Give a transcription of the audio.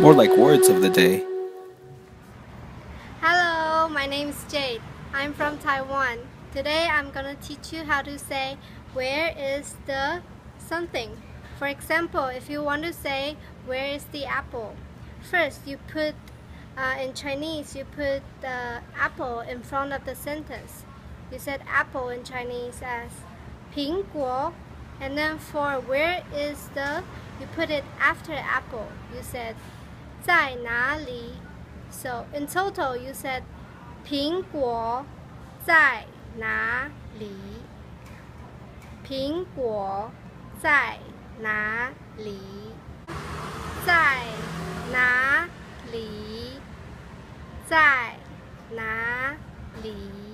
More like words of the day. Hello, my name is Jade. I'm from Taiwan. Today I'm gonna teach you how to say where is the something. For example, if you want to say where is the apple, first you put in Chinese you put the apple in front of the sentence. You said apple in Chinese as 苹果, and then for where is the, you put it after apple. You said 在哪里? So in total you said 苹果在哪里? 苹果在哪里? 在哪里? 在哪里?